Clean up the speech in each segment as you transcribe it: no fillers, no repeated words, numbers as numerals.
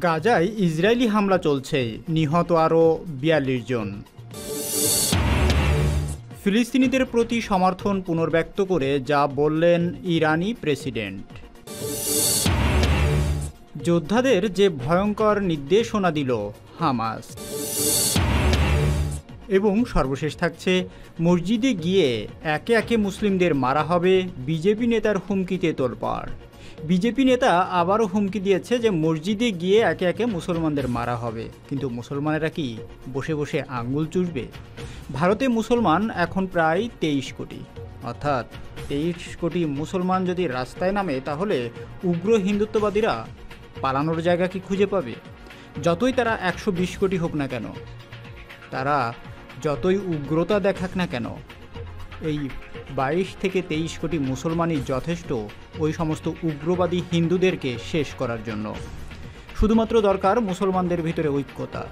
গাজায় ইসরায়েলি হামলা চলছে, নিহত আরও ৪২ জন। ফিলিস্তিনিদের প্রতি সমর্থন পুনর্ব্যক্ত করে যা বললেন ইরানি প্রেসিডেন্ট। যোদ্ধাদের যে ভয়ঙ্কর নির্দেশনা দিল হামাস। এবং সর্বশেষ থাকছে, মসজিদে গিয়ে একে একে মুসলিমদের মারা হবে, বিজেপি নেতার হুমকিতে তোলপাড়। বিজেপি নেতা আবারও হুমকি দিয়েছে যে মসজিদে গিয়ে একে একে মুসলমানদের মারা হবে, কিন্তু মুসলমানেরা কি বসে বসে আঙ্গুল চুষবে? ভারতে মুসলমান এখন প্রায় ২৩ কোটি, অর্থাৎ ২৩ কোটি মুসলমান যদি রাস্তায় নামে তাহলে উগ্র হিন্দুত্ববাদীরা পালানোর জায়গা কি খুঁজে পাবে? যতই তারা ১২০ কোটি হোক না কেন, তারা যতই উগ্রতা দেখাক না কেন, এই ২২ থেকে ২৩ কোটি মুসলমানই যথেষ্ট ওই সমস্ত উগ্রবাদী হিন্দুদেরকে শেষ করার জন্য। শুধুমাত্র দরকার মুসলমানদের ভিতরে ঐক্যতা।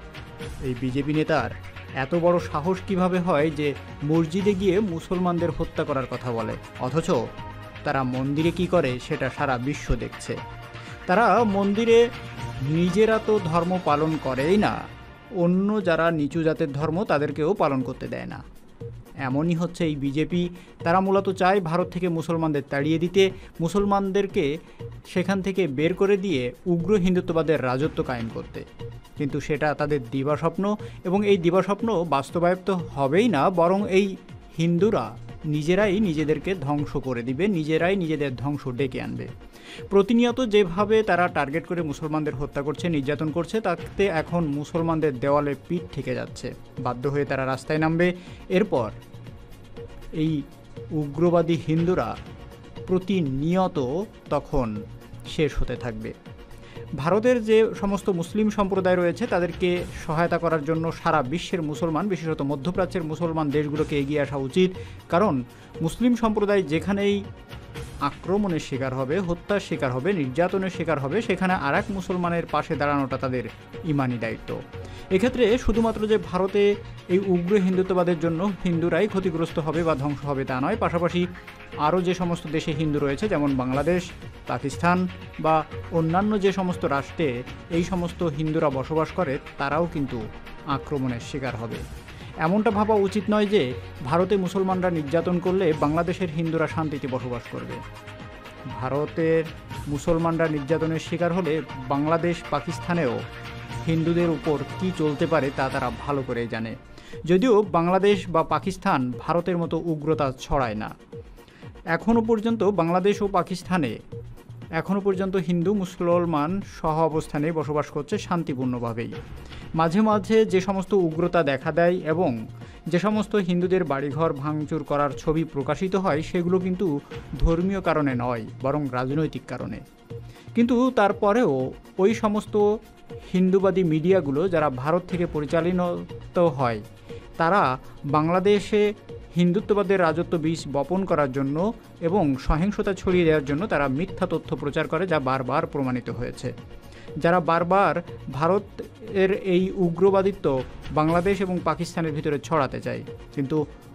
এই বিজেপি নেতার এত বড় সাহস কিভাবে হয় যে মসজিদে গিয়ে মুসলমানদের হত্যা করার কথা বলে, অথচ তারা মন্দিরে কি করে সেটা সারা বিশ্ব দেখছে। তারা মন্দিরে নিজেরা তো ধর্ম পালন করেই না, অন্য যারা নিচু জাতের ধর্ম তাদেরকেও পালন করতে দেয় না। এমনই হচ্ছে এই বিজেপি। তারা মূলত চায় ভারত থেকে মুসলমানদের তাড়িয়ে দিতে, মুসলমানদেরকে সেখান থেকে বের করে দিয়ে উগ্র হিন্দুত্ববাদের রাজত্ব কায়েম করতে। কিন্তু সেটা তাদের দিবাস্বপ্ন, এবং এই দিবাস্বপ্ন বাস্তবায়িত হবেই না, বরং এই হিন্দুরা নিজেরাই নিজেদেরকে ধ্বংস করে দিবে, নিজেরাই নিজেদের ধ্বংস ডেকে আনবে। প্রতিনিয়ত যেভাবে তারা টার্গেট করে মুসলমানদের হত্যা করছে, নির্যাতন করছে, তাতে এখন মুসলমানদের দেওয়ালে পিঠ ঠেকে যাচ্ছে। বাধ্য হয়ে তারা রাস্তায় নামবে। এরপর এই উগ্রবাদী হিন্দুরা প্রতিনিয়ত তখন শেষ হতে থাকবে। ভারতের যে সমস্ত মুসলিম সম্প্রদায় রয়েছে তাদেরকে সহায়তা করার জন্য সারা বিশ্বের মুসলমান, বিশেষত মধ্যপ্রাচ্যের মুসলমান দেশগুলোকে এগিয়ে আসা উচিত। কারণ মুসলিম সম্প্রদায় যেখানেই আক্রমণের শিকার হবে, হত্যার শিকার হবে, নির্যাতনের শিকার হবে, সেখানে আর এক মুসলমানের পাশে দাঁড়ানোটা তাদের ইমানি দায়িত্ব। এক্ষেত্রে শুধুমাত্র যে ভারতে এই উগ্র হিন্দুত্ববাদের জন্য হিন্দুরাই ক্ষতিগ্রস্ত হবে বা ধ্বংস হবে তা নয়, পাশাপাশি আরও যে সমস্ত দেশে হিন্দু রয়েছে, যেমন বাংলাদেশ, পাকিস্তান বা অন্যান্য যে সমস্ত রাষ্ট্রে এই সমস্ত হিন্দুরা বসবাস করে, তারাও কিন্তু আক্রমণের শিকার হবে। এমনটা ভাবা উচিত নয় যে ভারতে মুসলমানরা নির্যাতন করলে বাংলাদেশের হিন্দুরা শান্তিতে বসবাস করবে। ভারতের মুসলমানরা নির্যাতনের শিকার হলে বাংলাদেশ, পাকিস্তানেও হিন্দুদের উপর কি চলতে পারে তা তারা ভালো করেই জানে। যদিও বাংলাদেশ বা পাকিস্তান ভারতের মতো উগ্রতা ছড়ায় না। এখনও পর্যন্ত বাংলাদেশ ও পাকিস্তানে এখনও পর্যন্ত হিন্দু মুসলমান সহ অবস্থানে বসবাস করছে শান্তিপূর্ণভাবেই। মাঝে মাঝে যে সমস্ত উগ্রতা দেখা দেয় এবং যে সমস্ত হিন্দুদের বাড়িঘর ভাঙচুর করার ছবি প্রকাশিত হয়, সেগুলো কিন্তু ধর্মীয় কারণে নয়, বরং রাজনৈতিক কারণে। কিন্তু তারপরেও ওই সমস্ত হিন্দুবাদী মিডিয়াগুলো যারা ভারত থেকে পরিচালিত হয়, তারা বাংলাদেশে হিন্দুত্ববাদের রাজত্ব বীজ বপন করার জন্য এবং সহিংসতা ছড়িয়ে দেওয়ার জন্য তারা মিথ্যা তথ্য প্রচার করে, যা বারবার প্রমাণিত হয়েছে। যারা বারবার ভারতের এই উগ্রবাদিত্ব বাংলাদেশ এবং পাকিস্তানের ভিতরে ছড়াতে চায়, কিন্তু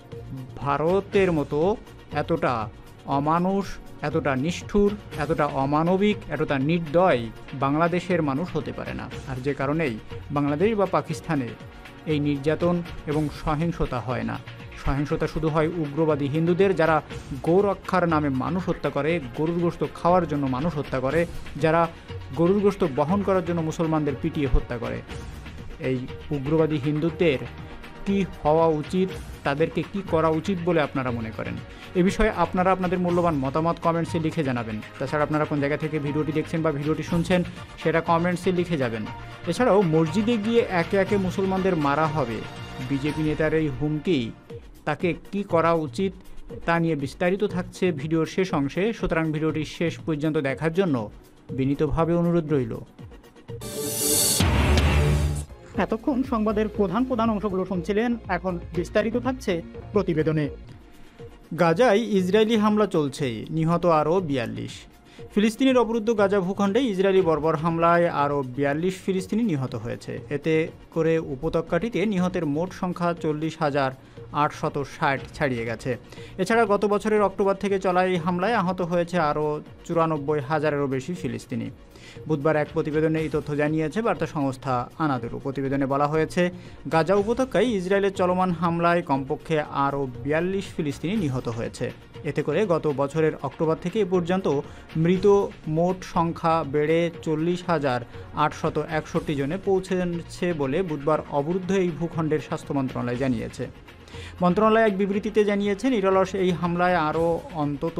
ভারতের মতো এতটা অমানুষ, এতটা নিষ্ঠুর, এতটা অমানবিক, এতটা নির্দয় বাংলাদেশের মানুষ হতে পারে না। আর যে কারণেই বাংলাদেশ বা পাকিস্তানে এই নির্যাতন এবং সহিংসতা হয় না। সহিংসতা শুধু হয় উগ্রবাদী হিন্দুদের, যারা গো রক্ষার নামে মানুষ হত্যা করে, গরুর গোশত খাওয়ার জন্য মানুষ হত্যা করে, যারা গরুর গোশত বহন করার জন্য মুসলমানদের পিটিয়ে হত্যা করে। এই উগ্রবাদী হিন্দুদের কি হওয়া উচিত, তাদেরকে কি করা উচিত বলে আপনারা মনে করেন? এ বিষয়ে আপনারা আপনাদের মূল্যবান মতামত কমেন্টসে লিখে জানাবেন। তাছাড়া আপনারা কোন জায়গা থেকে ভিডিওটি দেখছেন বা ভিডিওটি শুনছেন সেটা কমেন্টসে লিখে যাবেন। এছাড়াও মসজিদে গিয়ে একে একে মুসলমানদের মারা হবে, বিজেপি নেতার এই হুমকি, তাকে কি করা উচিত তা নিয়ে বিস্তারিত থাকছে ভিডিওর শেষ অংশে। সুতরাং ভিডিওটি শেষ পর্যন্ত দেখার জন্য বিনীতভাবে অনুরোধ রইল। এতক্ষণ সংবাদের প্রধান অংশগুলো শুনছিলেন, এখন বিস্তারিত থাকছে প্রতিবেদনে। গাজায় ইসরায়েলি হামলা চলছে, নিহত আরও ৪২। ফিলিস্তিনের অবরুদ্ধ গাজা ভূখণ্ডে ইসরায়েলি বর্বর হামলায় আরও ৪২ ফিলিস্তিনি নিহত হয়েছে। এতে করে উপত্যকাটিতে নিহতের মোট সংখ্যা ৪০,৮৬০ ছাড়িয়ে গেছে। এছাড়া গত বছরের অক্টোবর থেকে চলা এই হামলায় আহত হয়েছে আরও ৯৪,০০০-এরও বেশি ফিলিস্তিনি। বুধবার এক প্রতিবেদনে এই তথ্য জানিয়েছে বার্তা সংস্থা আনাদোলু। প্রতিবেদনে বলা হয়েছে, গাজা উপত্যকায় ইসরায়েলের চলমান হামলায় কমপক্ষে আরও ৪২ ফিলিস্তিনি নিহত হয়েছে। এতে করে গত বছরের অক্টোবর থেকে এ পর্যন্ত মৃত মোট সংখ্যা বেড়ে ৪০,৮৬১ জনে পৌঁছেছে বলে বুধবার অবরুদ্ধ এই ভূখণ্ডের স্বাস্থ্য মন্ত্রণালয় জানিয়েছে। মন্ত্রণালয় এক বিবৃতিতে জানিয়েছে, নিরলস এই হামলায় আরও অন্তত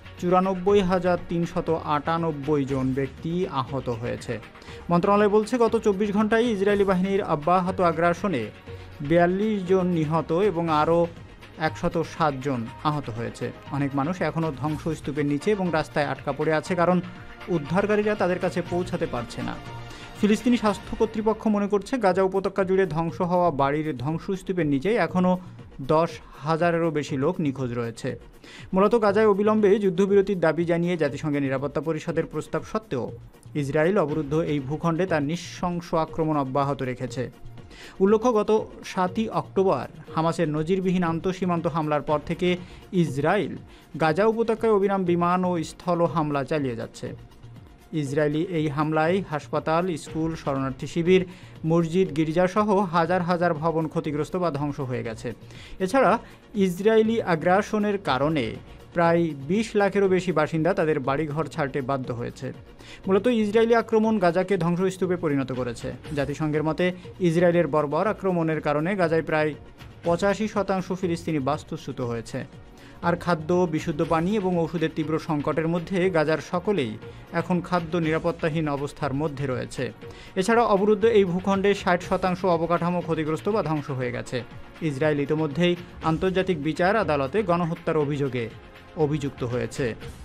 ৯৪,৩৯৮ জন ব্যক্তি আহত হয়েছে। মন্ত্রণালয় বলছে, গত ২৪ ঘন্টায় ইসরায়েলি বাহিনীর অব্যাহত আগ্রাসনে ৪২ জন নিহত এবং আরও ১০৭ জন আহত হয়েছে। অনেক মানুষ এখনও ধ্বংসস্তূপের নিচে এবং রাস্তায় আটকা পড়ে আছে, কারণ উদ্ধারকারীরা তাদের কাছে পৌঁছাতে পারছে না। ফিলিস্তিনি স্বাস্থ্য কর্তৃপক্ষ মনে করছে, গাজা উপত্যকা জুড়ে ধ্বংস হওয়া বাড়ির ধ্বংসস্তূপের নিচেই এখনও ১০,০০০-এরও বেশি লোক নিখোঁজ রয়েছে। মূলত গাজায় অবিলম্বে যুদ্ধবিরতির দাবি জানিয়ে জাতিসংঘের নিরাপত্তা পরিষদের প্রস্তাব সত্ত্বেও ইসরায়েল অবরুদ্ধ এই ভূখণ্ডে তার নৃশংস আক্রমণ অব্যাহত রেখেছে। উল্লেখ্য, গত ৭ই অক্টোবর হামাসের নজিরবিহীন আন্তঃসীমান্ত হামলার পর থেকে ইসরায়েল গাজা উপত্যকায় অবিরাম বিমান ও স্থল হামলা চালিয়ে যাচ্ছে। ইসরায়েলি এই হামলায় হাসপাতাল, স্কুল, শরণার্থী শিবির, মসজিদ, গির্জাসহ হাজার হাজার ভবন ক্ষতিগ্রস্ত বা ধ্বংস হয়ে গেছে। এছাড়া ইসরায়েলি আগ্রাসনের কারণে প্রায় ২০ লাখেরও বেশি বাসিন্দা তাদের বাড়িঘর ছাড়তে বাধ্য হয়েছে। মূলত ইসরায়েলি আক্রমণ গাজাকে ধ্বংসস্তূপে পরিণত করেছে। জাতিসংঘের মতে, ইসরায়েলের বর্বর আক্রমণের কারণে গাজায় প্রায় ৮৫% ফিলিস্তিনি বাস্তুচ্যুত হয়েছে। আর খাদ্য, বিশুদ্ধ পানি এবং ওষুধের তীব্র সংকটের মধ্যে গাজার সকলেই এখন খাদ্য নিরাপত্তাহীন অবস্থার মধ্যে রয়েছে। এছাড়া অবরুদ্ধ এই ভূখণ্ডে ৬০% অবকাঠামো ক্ষতিগ্রস্ত বা ধ্বংস হয়ে গেছে। ইসরায়েল ইতিমধ্যেই আন্তর্জাতিক বিচার আদালতে গণহত্যার অভিযোগে অভিযুক্ত হয়েছে।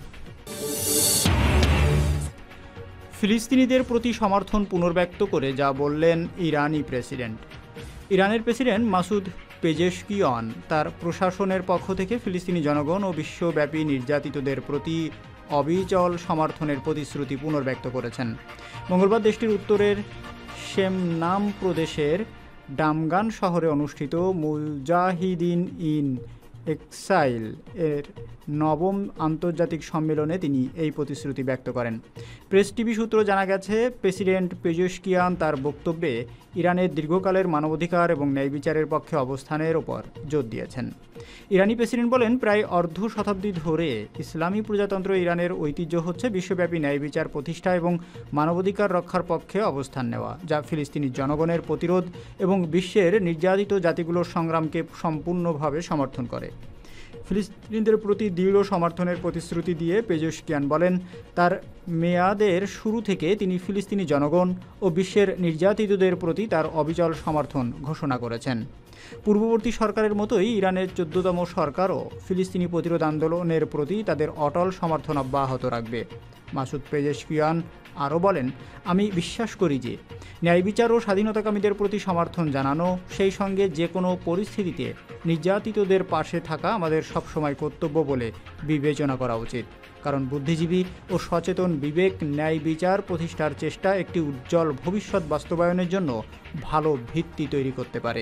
ফিলিস্তিনিদের প্রতি সমর্থন পুনর্ব্যক্ত করে যা বললেন ইরানি প্রেসিডেন্ট। ইরানের প্রেসিডেন্ট মাসুদ পেজেশকিয়ান তার প্রশাসনের পক্ষ থেকে ফিলিস্তিনি জনগণ ও বিশ্বব্যাপী নির্যাতিতদের প্রতি অবিচল সমর্থনের প্রতিশ্রুতি পুনর্ব্যক্ত করেছেন। মঙ্গলবার দেশটির উত্তরের শেমনাম প্রদেশের ডামগান শহরে অনুষ্ঠিত মুজাহিদিন ইন এক্সাইল এর ৯ম আন্তর্জাতিক সম্মেলনে তিনি এই প্রতিশ্রুতি ব্যক্ত করেন। প্রেস টিভি সূত্র জানা গেছে, প্রেসিডেন্ট পেজেশকিয়ান তার বক্তব্যে ইরানের দীর্ঘকালের মানবাধিকার এবং ন্যায় বিচারের পক্ষে অবস্থানের ওপর জোর দিয়েছেন। ইরানি প্রেসিডেন্ট বলেন, প্রায় অর্ধ শতাব্দী ধরে ইসলামী প্রজাতন্ত্র ইরানের ঐতিহ্য হচ্ছে বিশ্বব্যাপী ন্যায় বিচার প্রতিষ্ঠা এবং মানবাধিকার রক্ষার পক্ষে অবস্থান নেওয়া, যা ফিলিস্তিনি জনগণের প্রতিরোধ এবং বিশ্বের নির্যাতিত জাতিগুলোর সংগ্রামকে সম্পূর্ণভাবে সমর্থন করে। ফিলিস্তিনিদের প্রতি দৃঢ় সমর্থনের প্রতিশ্রুতি দিয়ে পেজেশকিয়ান বলেন, তার মেয়াদের শুরু থেকে তিনি ফিলিস্তিনি জনগণ ও বিশ্বের নির্যাতিতদের প্রতি তার অবিচল সমর্থন ঘোষণা করেছেন। পূর্ববর্তী সরকারের মতোই ইরানের 14তম সরকারও ফিলিস্তিনি প্রতিরোধ আন্দোলনের প্রতি তাদের অটল সমর্থন অব্যাহত রাখবে। মাসুদ পেজেশকিয়ান আরও বলেন, আমি বিশ্বাস করি যে ন্যায় বিচার ও স্বাধীনতাকামীদের প্রতি সমর্থন জানানো, সেই সঙ্গে যে কোনো পরিস্থিতিতে নির্যাতিতদের পাশে থাকা আমাদের সবসময় কর্তব্য বলে বিবেচনা করা উচিত, কারণ বুদ্ধিজীবী ও সচেতন বিবেক ন্যায় বিচার প্রতিষ্ঠার চেষ্টা একটি উজ্জ্বল ভবিষ্যৎ বাস্তবায়নের জন্য ভালো ভিত্তি তৈরি করতে পারে।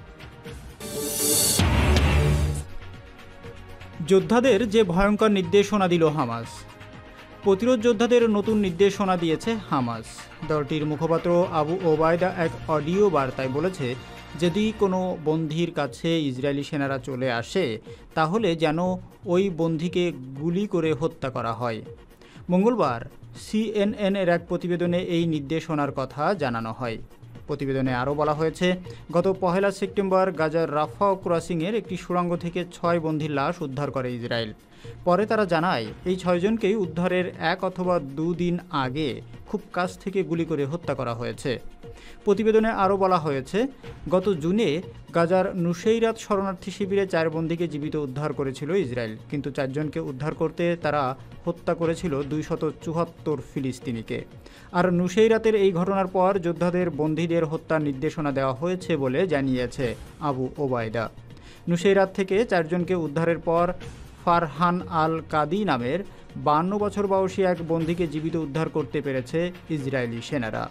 যোদ্ধাদের যে ভয়ঙ্কর নির্দেশনা দিল হামাস। প্রতিরোধ যোদ্ধাদের নতুন নির্দেশনা দিয়েছে হামাস। দলটির মুখপাত্র আবু ওবায়দা এক অডিও বার্তায় বলেছে, যদি কোনো বন্দীর কাছে ইসরায়েলি সেনারা চলে আসে তাহলে যেন ওই বন্দীকে গুলি করে হত্যা করা হয়। মঙ্গলবার CNN-এর এক প্রতিবেদনে এই নির্দেশনার কথা জানানো হয়। প্রতিবেদনে আরও বলা হয়েছে, গত 1 সেপ্টেম্বর গাজার রাফা ক্রসিংয়ের একটি সুড়ঙ্গ থেকে 6 বন্দীর লাশ উদ্ধার করে ইসরায়েল। পরে তারা জানায়, এই 6 জনকেই উদ্ধারের 1 অথবা 2 দিন আগে খুব কাছ থেকে গুলি করে হত্যা করা হয়েছে। প্রতিবেদনে আরও বলা হয়েছে, গত জুনে গাজার নুসেইরাত শরণার্থী শিবিরে 4 বন্দীকে জীবিত উদ্ধার করেছিল ইসরায়েল, কিন্তু 4 জনকে উদ্ধার করতে তারা হত্যা করেছিল 274 ফিলিস্তিনিকে। আর নুসেইরাতের এই ঘটনার পর যোদ্ধাদের বন্দীদের হত্যার নির্দেশনা দেওয়া হয়েছে বলে জানিয়েছে আবু ওবায়দা। নুসেইরাত থেকে 4 জনকে উদ্ধারের পর ফারহান আল কাদি নামের 52 বছর বয়সী এক বন্দীকে জীবিত উদ্ধার করতে পেরেছে ইসরায়েলি সেনারা।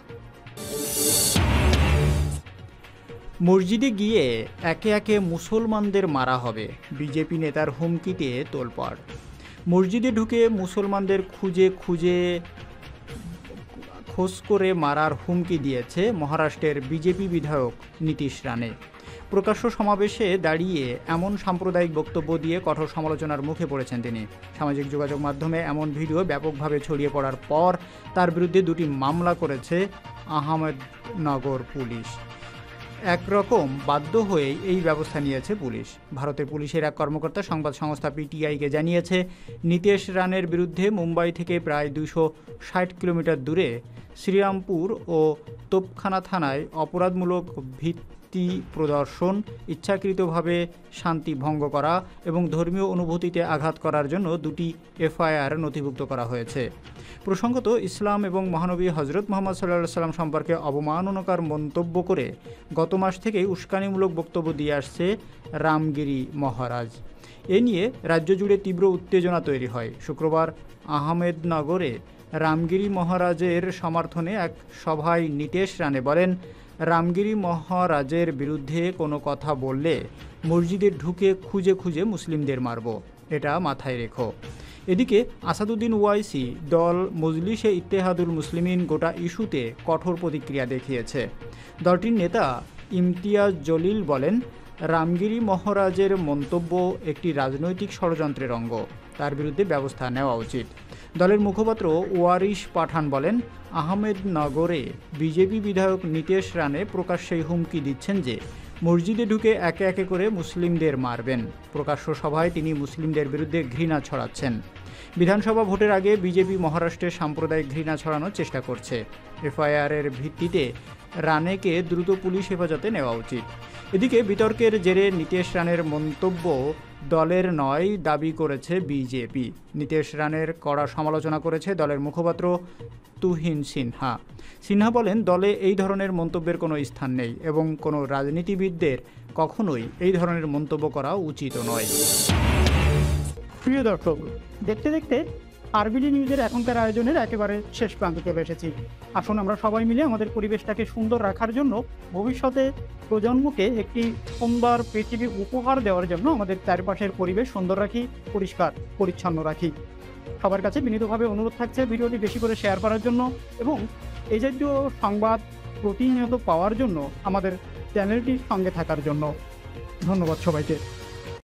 মসজিদে গিয়ে একে একে মুসলমানদের মারা হবে, বিজেপি নেতার হুমকিতে তোলপাড়। মসজিদে ঢুকে মুসলমানদের খোঁজ করে মারার হুমকি দিয়েছে মহারাষ্ট্রের বিজেপি বিধায়ক নীতিশ রানে। প্রকাশ্য সমাবেশে দাঁড়িয়ে এমন সাম্প্রদায়িক বক্তব্য দিয়ে কঠোর সমালোচনার মুখে পড়েছেন তিনি। সামাজিক যোগাযোগ মাধ্যমে এমন ভিডিও ব্যাপকভাবে ছড়িয়ে পড়ার পর তার বিরুদ্ধে 2টি মামলা করেছে আহমেদনগর পুলিশ। একরকম বাধ্য হয়েই এই ব্যবস্থা নিয়েছে পুলিশ। ভারতের পুলিশের এক কর্মকর্তা সংবাদ সংস্থা পিটিআইকে জানিয়েছে, নীতিশ রানের বিরুদ্ধে মুম্বাই থেকে প্রায় 260 কিলোমিটার দূরে শ্রীরামপুর ও তোপখানা থানায় অপরাধমূলক ভিত্তি প্রদর্শন, ইচ্ছাকৃতভাবে শান্তি ভঙ্গ করা এবং ধর্মীয় অনুভূতিতে আঘাত করার জন্য 2টি এফআইআর নথিভুক্ত করা হয়েছে। প্রসঙ্গত, ইসলাম এবং মহানবী হজরত মুহাম্মদ সাল্লাল্লাহু সাল্লাম সম্পর্কে অবমাননাকর মন্তব্য করে গত মাস থেকেই উস্কানিমূলক বক্তব্য দিয়ে আসছে রামগিরি মহারাজ। এ নিয়ে রাজ্য জুড়ে তীব্র উত্তেজনা তৈরি হয়। শুক্রবার আহমেদনগরে রামগিরি মহারাজের সমর্থনে এক সভায় নীতিশ রানে বলেন, রামগিরি মহারাজের বিরুদ্ধে কোনো কথা বললে মসজিদে ঢুকে খুঁজে মুসলিমদের মারব, এটা মাথায় রেখো। এদিকে আসাদুদ্দিন ওয়াইসি দল মজলিসে ইত্তেহাদুল মুসলিমিন গোটা ইস্যুতে কঠোর প্রতিক্রিয়া দেখিয়েছে। দলটির নেতা ইমতিয়াজ জলিল বলেন, রামগিরি মহারাজের মন্তব্য একটি রাজনৈতিক ষড়যন্ত্রের অঙ্গ, তার বিরুদ্ধে ব্যবস্থা নেওয়া উচিত। দলের মুখপাত্র ওয়ারিশ পাঠান বলেন, আহমেদনগরে বিজেপি বিধায়ক নীতিশ রানে প্রকাশ্যেই হুমকি দিচ্ছেন যে মসজিদে ঢুকে একে একে করে মুসলিমদের মারবেন। প্রকাশ্য সভায় তিনি মুসলিমদের বিরুদ্ধে ঘৃণা ছড়াচ্ছেন। বিধানসভা ভোটের আগে বিজেপি মহারাষ্ট্রে সাম্প্রদায়িক ঘৃণা ছড়ানোর চেষ্টা করছে। এফআইআরের ভিত্তিতে রানেকে দ্রুত পুলিশ হেফাজতে নেওয়া উচিত। এদিকে বিতর্কের জেরে নীতিশ রানের মন্তব্য দলের নয় দাবি করেছে বিজেপি। নীতিশ রানের কড়া সমালোচনা করেছে দলের মুখপাত্র তুহিন সিনহা বলেন, দলে এই ধরনের মন্তব্যের কোনো স্থান নেই এবং কোনো রাজনীতিবিদদের কখনোই এই ধরনের মন্তব্য করা উচিত নয়। প্রিয় দর্শক, দেখতে দেখতে আরবিডি নিউজের এখনকার আয়োজনের একেবারে শেষ প্রান্তে চলে এসেছি। আসুন আমরা সবাই মিলে আমাদের পরিবেশটাকে সুন্দর রাখার জন্য, ভবিষ্যতে প্রজন্মকে একটি সুন্দর পৃথিবী উপহার দেওয়ার জন্য আমাদের চারপাশের পরিবেশ সুন্দর রাখি, পরিষ্কার পরিচ্ছন্ন রাখি। সবার কাছে বিনীতভাবে অনুরোধ থাকছে ভিডিওটি বেশি করে শেয়ার করার জন্য এবং এই জাতীয় সংবাদ প্রতিনিয়ত পাওয়ার জন্য আমাদের চ্যানেলটির সঙ্গে থাকার জন্য। ধন্যবাদ সবাইকে।